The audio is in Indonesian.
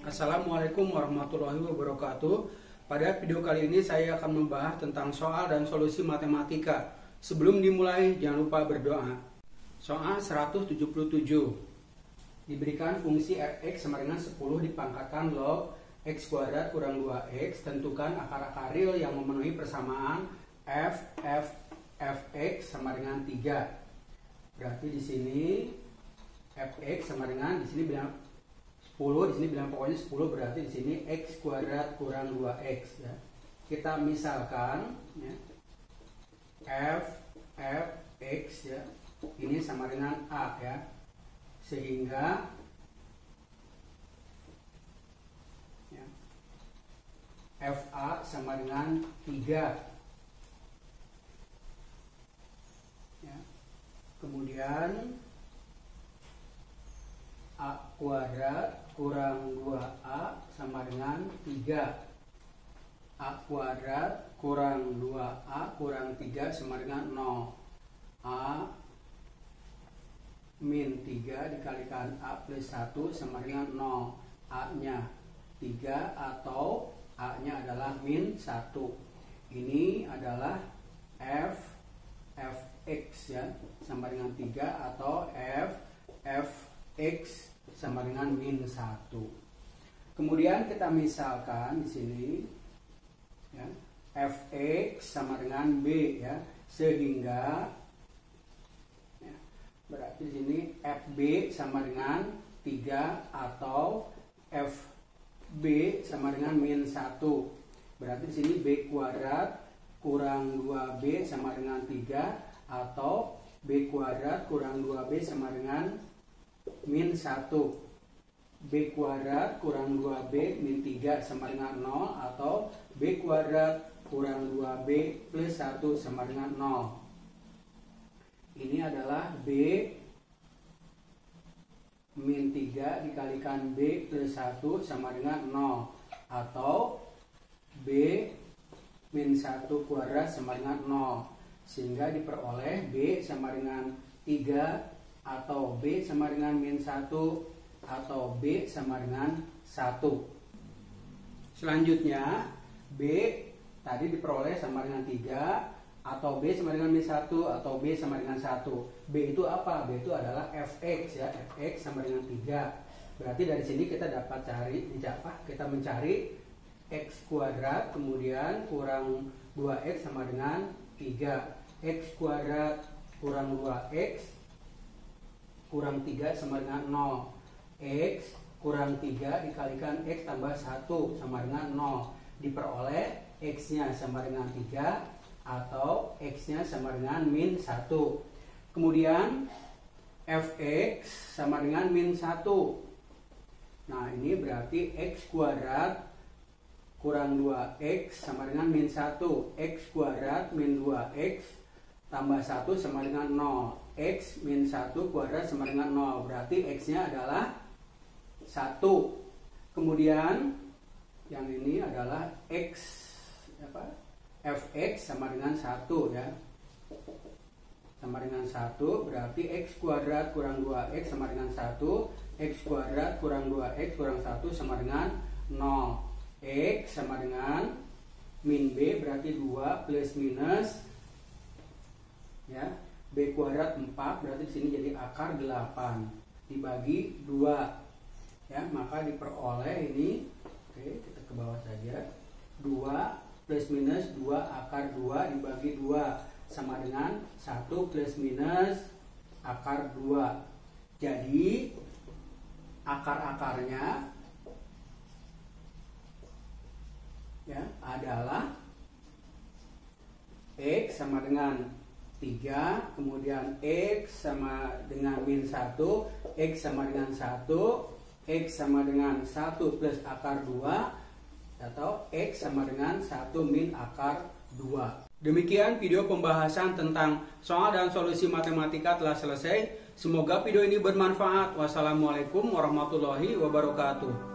Assalamualaikum warahmatullahi wabarakatuh. Pada video kali ini saya akan membahas tentang soal dan solusi matematika. Sebelum dimulai, jangan lupa berdoa. Soal 177. Diberikan fungsi fx sama dengan 10 dipangkatkan log x kuadrat kurang 2x. Tentukan akar-akar real yang memenuhi persamaan fx sama dengan 3. Berarti di sini fx sama dengan, di sini bilang 10, di sini bilang pokoknya 10, berarti di sini x kuadrat kurang 2x ya. Kita misalkan ya, fx ya, ini sama dengan a ya. Sehingga ya, fa sama dengan 3 ya. Kemudian a kuadrat kurang 2a sama dengan 3. A kuadrat kurang 2a kurang 3 sama dengan 0. A min 3 dikalikan a plus 1 sama dengan 0. A nya 3 atau a nya adalah min 1. Ini adalah fx ya, sama dengan 3 atau fx sama dengan min 1. Kemudian kita misalkan di sini ya, fx sama dengan b ya, sehingga ya, berarti di sini fb sama dengan 3 atau fb sama dengan min 1. Berarti di sini b kuadrat kurang 2b sama dengan 3 atau b kuadrat kurang 2b sama dengan min 1. B kuadrat kurang 2B min 3 sama dengan 0 atau B kuadrat kurang 2B plus 1 sama dengan 0. Ini adalah B min 3 dikalikan B plus 1 sama dengan 0 atau B min 1 kuadrat sama dengan 0. Sehingga diperoleh B sama dengan 3 atau B sama dengan min 1 atau B sama dengan 1. Selanjutnya B tadi diperoleh sama dengan 3 atau B sama dengan min 1 atau B sama dengan 1. B itu apa? B itu adalah fx ya, fx sama dengan 3. Berarti dari sini kita dapat kita mencari x kuadrat kemudian kurang 2x sama dengan 3. X kuadrat kurang 2x kurang 3 sama dengan 0. X kurang 3 dikalikan X tambah 1 sama dengan 0. Diperoleh X nya sama dengan 3 atau X nya sama dengan min 1. Kemudian Fx sama dengan min 1. Nah ini berarti X kuadrat kurang 2X sama dengan min 1. X kuadrat min 2X tambah 1 sama dengan 0. X min 1 kuadrat sama dengan 0. Berarti X nya adalah 1. Kemudian yang ini adalah X fx sama dengan 1 ya. Sama dengan 1 berarti X kuadrat kurang 2X sama dengan 1. X kuadrat kurang 2X kurang 1 sama dengan 0. X sama dengan min B berarti 2 plus minus ya, B kuadrat 4 berarti di sini jadi akar 8 dibagi 2 ya, maka diperoleh ini, oke kita ke bawah saja, 2 plus minus 2 akar 2 dibagi 2 sama dengan 1 plus minus akar 2. Jadi akar-akarnya ya adalah X sama dengan 3, kemudian X sama dengan min 1, X sama dengan 1, X sama dengan 1 plus akar 2, atau X sama dengan 1 min akar 2. Demikian video pembahasan tentang soal dan solusi matematika telah selesai. Semoga video ini bermanfaat. Wassalamualaikum warahmatullahi wabarakatuh.